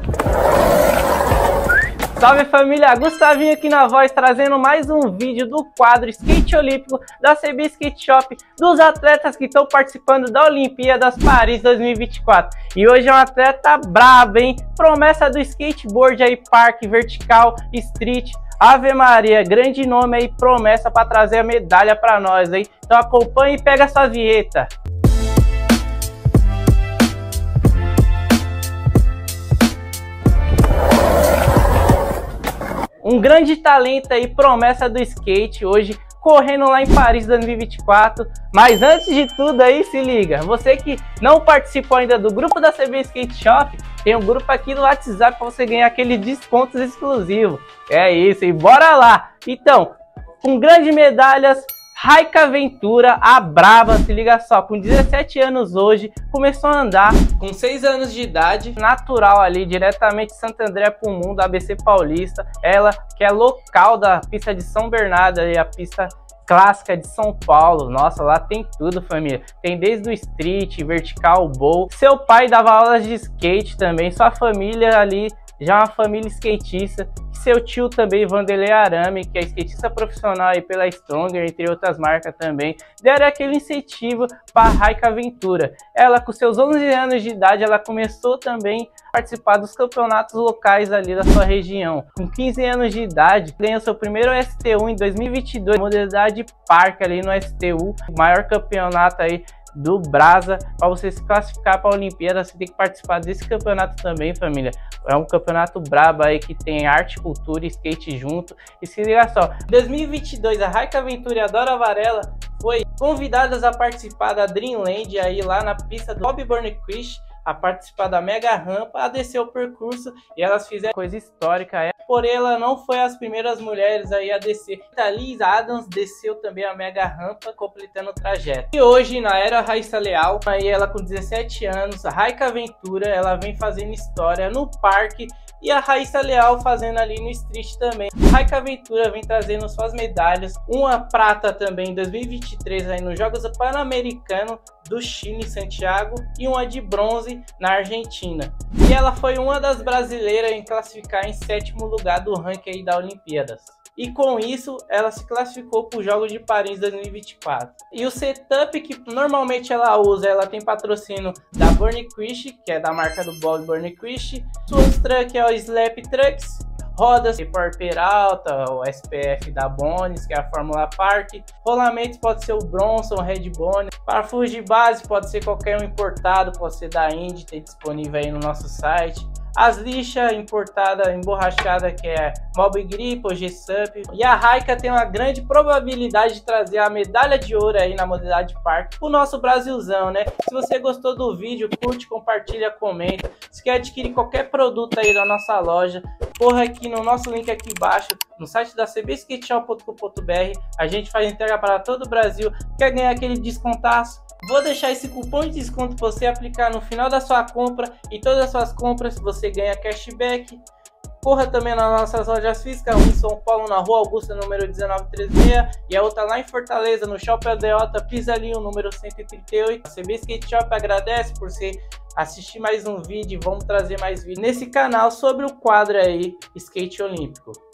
Salve família, Gustavinho aqui na voz, trazendo mais um vídeo do quadro Skate Olímpico da CB Skate Shop, dos atletas que estão participando da Olimpíadas Paris 2024. E hoje é um atleta brabo, hein? Promessa do skateboard aí, parque, vertical, street. Ave Maria, grande nome aí, promessa para trazer a medalha para nós, hein? Então acompanhe e pega essa vinheta. Um grande talento aí, promessa do skate, hoje correndo lá em Paris 2024. Mas antes de tudo aí, se liga, você que não participou ainda do grupo da CB Skate Shop, tem um grupo aqui no WhatsApp para você ganhar aqueles descontos exclusivos. É isso, e bora lá! Então, com grandes medalhas, Raika Ventura, a braba, se liga só, com 17 anos hoje, começou a andar com 6 anos de idade, natural ali, diretamente de Santo André para o mundo, ABC Paulista. Ela que é local da pista de São Bernardo, ali, a pista clássica de São Paulo. Nossa, lá tem tudo, família. Tem desde o street, vertical, bowl. Seu pai dava aulas de skate também, sua família ali, já uma família skatista. Seu tio também, Vanderlei Arame, que é skatista profissional aí pela Stronger, entre outras marcas também, deram aquele incentivo para a Raika Ventura. Ela, com seus 11 anos de idade, ela começou também a participar dos campeonatos locais ali da sua região. Com 15 anos de idade, ganhou seu primeiro STU em 2022, modalidade parque ali no STU, o maior campeonato aí do Brasa. Para você se classificar para a Olimpíada, você tem que participar desse campeonato também, família. É um campeonato brabo aí que tem arte, cultura e skate junto. E se liga só, em 2022 a Raika Ventura e a Dora Varela foi convidadas a participar da Dreamland aí lá na pista do Bob Burnquist, a participar da mega rampa, a descer o percurso, e elas fizeram coisa histórica. Porém, ela não foi as primeiras mulheres aí a descer. A Liz Adams desceu também a mega rampa, completando o trajeto. E hoje, na era Raíssa Leal, aí ela com 17 anos, a Raika Ventura, ela vem fazendo história no parque, e a Raíssa Leal fazendo ali no street também. A Raika Ventura vem trazendo suas medalhas, uma prata também em 2023 aí nos Jogos Pan-Americanos do Chile em Santiago, e uma de bronze na Argentina. E ela foi uma das brasileiras em classificar em 7º lugar do ranking aí da Olimpíadas. E com isso, ela se classificou para os Jogos de Paris 2024. E o setup que normalmente ela usa, ela tem patrocínio da Burnquist, que é da marca do Bob Burnquist. Suas trucks é o Slap Trucks. Rodas por Peralta, o SPF da Bonis, que é a Fórmula Park. Rolamentos pode ser o Bronson, o Red Bone. Parafuso de base pode ser qualquer um importado, pode ser da Indy, tem disponível aí no nosso site. As lixas importadas, emborrachada, que é Mob Grip ou G-Sup. E a Raika tem uma grande probabilidade de trazer a medalha de ouro aí na modalidade parque o nosso Brasilzão, né? Se você gostou do vídeo, curte, compartilha, comenta. Se quer adquirir qualquer produto aí da nossa loja, corra aqui no nosso link aqui embaixo, no site da cbskateshop.com.br. A gente faz entrega para todo o Brasil. Quer ganhar aquele descontaço? Vou deixar esse cupom de desconto para você aplicar no final da sua compra, e todas as suas compras você ganha cashback. Corra também nas nossas lojas físicas, uma em São Paulo na Rua Augusta, número 1936, e a outra lá em Fortaleza, no Shopping Aldeota, Pisalinho, número 138. A CB Skate Shop agradece por você assistir mais um vídeo, e vamos trazer mais vídeos nesse canal sobre o quadro aí Skate Olímpico.